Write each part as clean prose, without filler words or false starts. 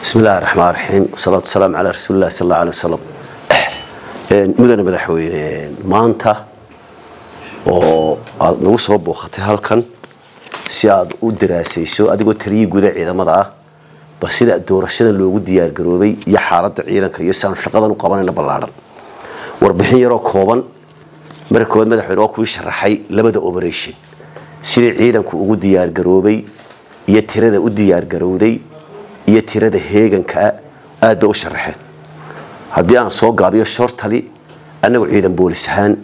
بسم الله الرحمن الرحيم والصلاة والسلام على رسول الله صلى الله عليه وسلم. مدن مدحوين maanta oo aad nagu soo booqatay halkan si aad u daraasayso adigoo tariye guud ciidamada ah bal sida doorashada loogu diyaar garoobay iyo xaaladda ciidanka iyo saan shaqadan u qabanayna ballaaran warbixin yar oo kooban markood madaxweyne oo ku sharaxay labada operation sida ciidanku ugu diyaar garoobay iyo tirada u diyaar garowday iyo tirada heeganka aad bay u sharaxeen haddii aan soo gaabiyo shortali anagu ciidan boolis ahaan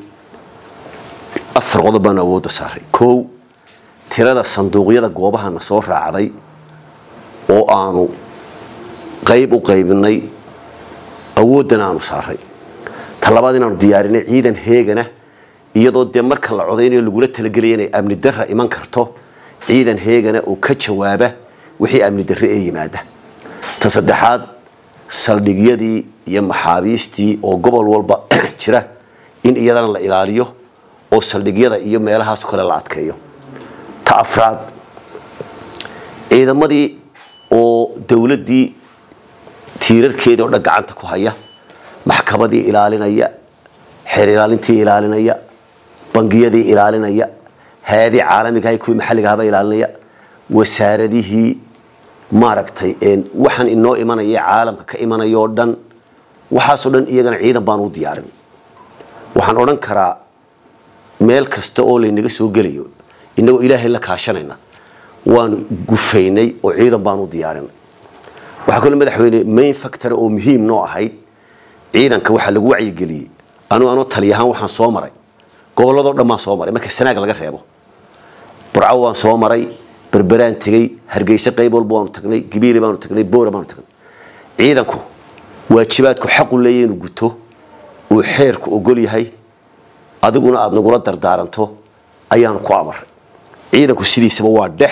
afar qodob baan awoodda saaray koow tirada sanduuqyada goobahana soo raacday oo aanu qayb u qaybinay awooddan aanu saaray talabaad inaanu diyaarinay ciidan heegana iyadoo de marka la codeynayo lagula talagelay inay amni darra iman karto ciidan heegana oo ka jawaaba wixii amni darre ee yimaada ta saddexaad saldhigyadii iyo maxaabiistii oo gobol walba jira in iyadana la ilaaliyo oo saldhigyada iyo meelahaas kale la adkeeyo ta afraad ciidamadii oo dawladii tiirarkeeda oo gacanta ku haya maxkamadii ilaalinaya xeer ilaalintii ilaalinaya bangiyadii ilaalinaya hay'adii caalamiga ah kuwii maxalliga ah ilaalinaya wasaaradihii maaragtay waxaan inoo imanaya caalamka ka imanayo dhan waxaas oo dhan iyagana ciidan baan u diyaarin waxaan oran karaa meel kasta oo laynaga soo galayo inagoo ilaahay la kaashanayna waan gufaynay oo ciidan baan u diyaarinay waxa kale madaxweyne main factor oo muhiim noo ahayd ciidanka waxa lagu wacyi geliyay anoo taliyahan waxaan soo maray gobolada dhammaan soo maray marka sanaag laga reebo burco waan soo maray بربران تجي هرجيسة قيبل بوان تقني كبير بوان تقني بورا بوان تقني عيدانكو واجباتكو حق الليين وجوته وحيركو وقولي هاي أدقونا أدنى قولات دردارنتو أيانكو عمر عيدانكو سيدي سبوا دح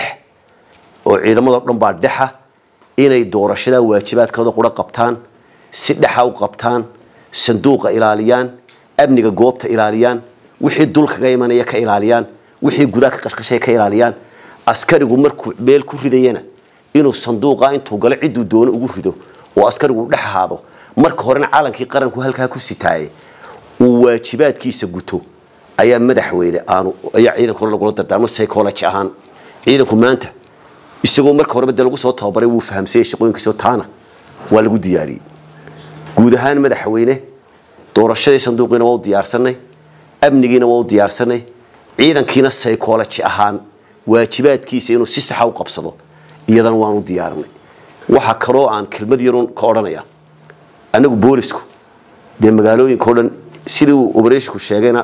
وعيدا مضربنا بعد دحة إنا يدور شدا واجبات كذا قولا قبطان سدحة وقبطان صندوق إلاليان أبني جوبت إلاليان وحيد دولك جايمان يك إلاليان وحيد جودك قشقشة كإلاليان askarigu markuu meel ku ridayna inuu sanduuqa intuu gal cid uu doono ugu rido oo askarigu dhaxaado marka horena caalankii qaranku halka ku sitaayay uu waajibaadkiisa guto ayaa madaxweyne aanu ayaa ciidanka lagu dardaarmo psychology ahaan ciidanku maanta isagoo marka hore bad lagu soo tababaray wuu fahamsay shaqooyinkiisa taana waa lagu diyaariyay guud ahaan madaxweyne doorashada sanduuqina waa u diyaarsanay amnigiina waa u diyaarsanay ciidankiina psychology ahaan waajibaadkiisa inuu si sax ah u qabsado iyadan waan u diyaarinay waxa kale oo aan kelmad yar ka oranaya anagu boolisku de magaalooyinka oo dhan sidii uu operation sheegayna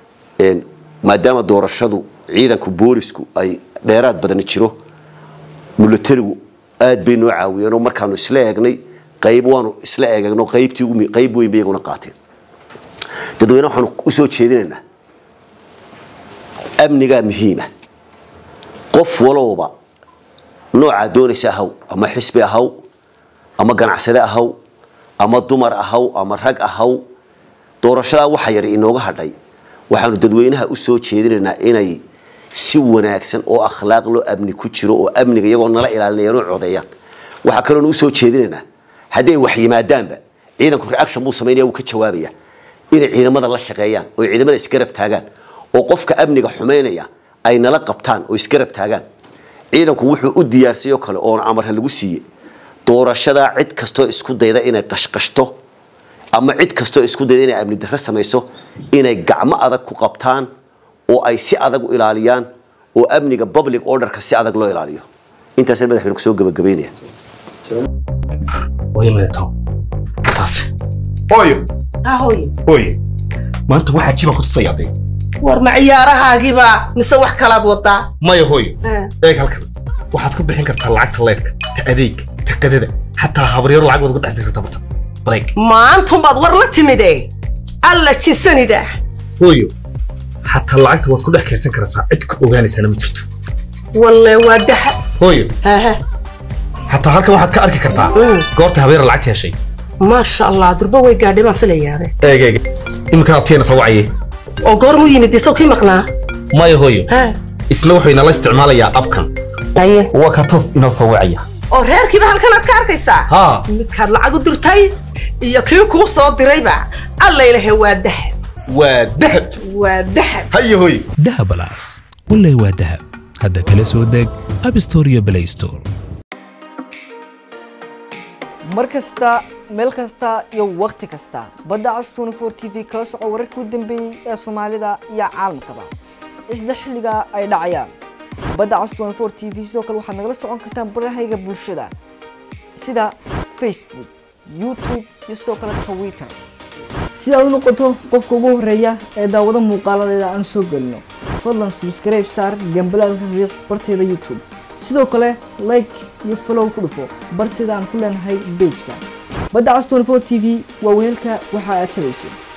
maadaama doorashadu ciidanku boolisku ay dheeraad badan jiro militarigu aad bay noo caawiyeen markaanu isla eegnay qayb waanu isla eegno qayb weyn bay iyaguna qaateen dadweynaha waxaan u soo jeedinaynaa amniga muhiim ah qof walba nooca doonaysa haw ama xisbi haw ama ganacsade haw ama dumar haw ama rag haw doorashada waxa yar inooga hadhay waxaanu dadweynaha u soo jeedinaynaa inay si wanaagsan oo akhlaaq loo amni ku jiro oo amniga iyagoo nala ilaalinayaan oo codeeyaan waxa kale oo u soo jeedinaynaa haddii wax yimaadaanba ciidanku reaction buu sameeyaa uu ka jawaabaya inay ciidamada la shaqeeyaan oo ciidamada isgarab taagaan oo qofka amniga xumeynaya ay nala qabtaan oo isgarab taagaan ciidanku wuxuu u diyaarsiyo kale oo amar lagu siiyay doorashada cid kasto isku dayda inay qashqashto ama cid kasto isku dayda inay amni darro sameeyso inay gacmo adag ku qabtaan oo ay si adag u ilaaliyaan oo amniga public order ka si adag loo ilaaliyo intaas madaxweyne ku soo gabagabeynaya ويمتو taas hooyo hooyo maanta waxa jiba ku tusayday war ma ciyaarahaagiba mise wax kalaad wadaa maya hooyo eeg halkan waxaad ku bixin kartaa lacagta leedka ta adeeg ta qadada xataa habaryar lacag wada ku dhaxday kartaa break maantu baad war la timide alla jisanida hooyo xataa lacagta wad ku dhax keensan kartaa cid ku ogaanaysa ma jirto wallahi waa daha hooyo xataa halkan waxaad ka arki kartaa goorta habeer lacagta heshay ma sha Allah durba way gaadhay ma filayaade eeg imka abtiina sawacay oo goormu yimid isoo kii maqnaa maya hooyo isla wuxuu inala isticmaalayaa abkan aye waa ka toos inoo sawacaya oo reerkiiba halkan aad ka arkaysaa ها midkaad lacag u dirtay iyo kii kuu soo dirayba alla ilahay waa dahab ودهب waa dahab هيا هوي دهب بلاس والله هو دهب هذا كله سودك اب ستور يا بلاي ستور markasta meel kasta iyo waqti kasta badda cas 24 TV kala soco wararkii u dambeeyay ee Soomaalida iyo caalamkaba isla xilliga ay dhacayaan badda cas 24 TV sidoo kale waxaad nagala socon kartaan barahayga bulshada sida Facebook YouTube iyo sidoo kale Twitter si aad u noqoto qofka ugu horeeya ee daawada muuqaaladeeda aan soo galno fadlan subscribe saar gambalaalka riix barteeda YouTube sidoo kale like iyo follow ku dhufo barteeda aan ku leenahay page-ka badda cas 24 TV waa weelka waxa aad tabayso